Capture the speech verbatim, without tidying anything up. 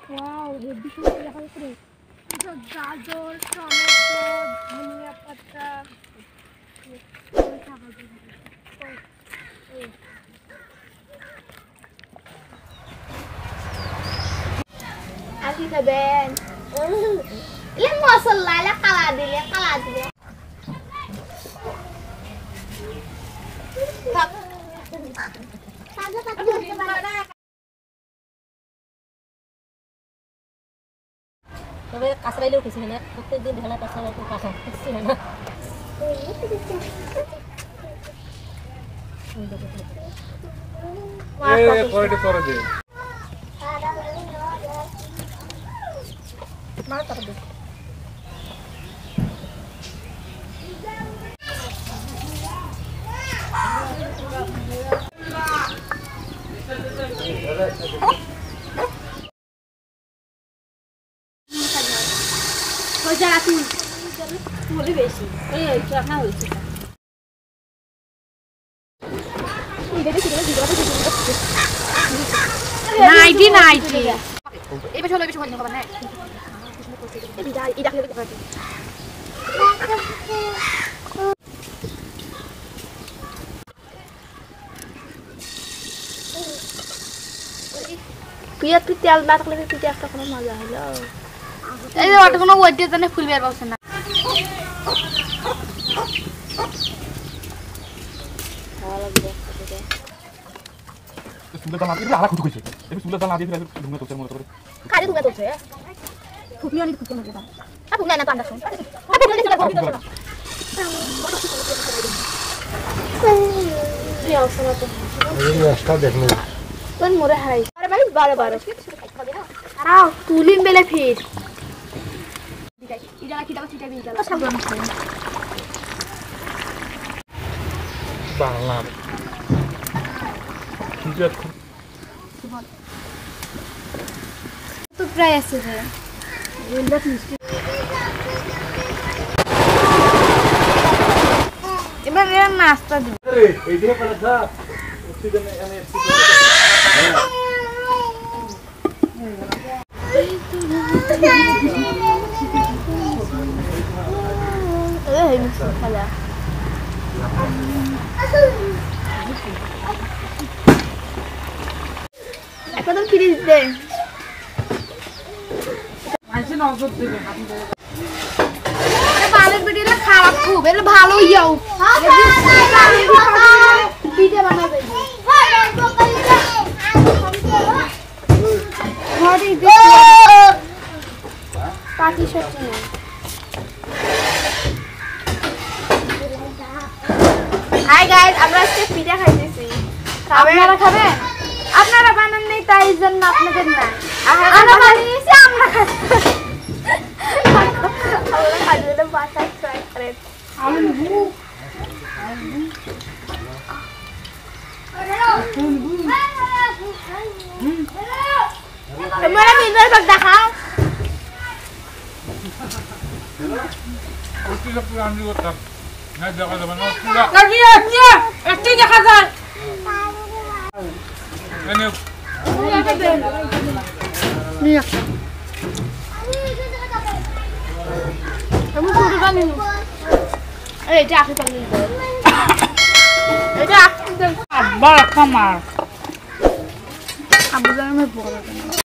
Wow heavy সুন্দর দেখা যাচ্ছে রে গাজর টমেটো ধনিয়া পাতা Aki kaben. Ile mosalla ile kala dile kala dile. Tak. Saja tak dile mana. তবে কাঁচরাইলে উঠেছিল না প্রত্যেকদিন ঢালা কাঁচরা একটু কাঁচা উঠছিল না এ পরে পরে দে মার টাকা দে যারা তুই বলে বেশি এই রাখা হয়েছে নাইটি নাইটি এই বেশ হলো বেশ হলো না এই বিদা এই দেখলে দেখো পিয়া তুই তেল না থাকলে পিঠে একটা কোনো মজা হলো এই যে ওটা কোনো ওইটা জানে ফুল বের পাচ্ছে না সুন্দর দাম আপনি আলা কত কইছে এই সুন্দর দাম আদি ফিরে ঢুঙ্গা তোর মতো করে কারে দুগা তোছে ফুপি অনেক খুব মজা দাও আপু না না তো আন্দাজ আপু না চলে গো তুই আসো না তো এই রাস্তা দেখনে কোন মোরে হারাই আরে মানে বারে বারে আও তুলিম বেলে ফির ইডা কি দাও চিটা বিল দাও সাবধান বাংলা কি যে তো প্রায় আছে রে বলদা মিষ্টি এবার এর নাস্তা দিই আরে এই দিকে পড়া দা অক্সিজেন এনে এই মিষ্টি খালা এখন তো ফিরে দিতে আইছে না ওষুধ দিবে আপনি বালের বেটিরা খারাপ খুব এর ভালো ইয়াও পিঠে বানাবে ঘরে পাটি সত্যি না হাই গাইস আমরা আজকে পিঠা খাইতেছি আপনারা খাবেন আপনারা বানান নেই তাই জন্য আপনাদের না আমরা বানিয়েছি আমরা খাচ্ছি আমরা খাইতে বাসায় ট্রাই করেন मेरा मिनर बग দেখা ওটি সব পুরো আমি করতাম না দেখা যাবে না পুরো লাগিয়ে নিয়ে একটু দেখা যায় এনে নিয়ে আমি পুরো বানি এই এটা আখি পানি এটা আখি বড় খামার আবু জানের বড়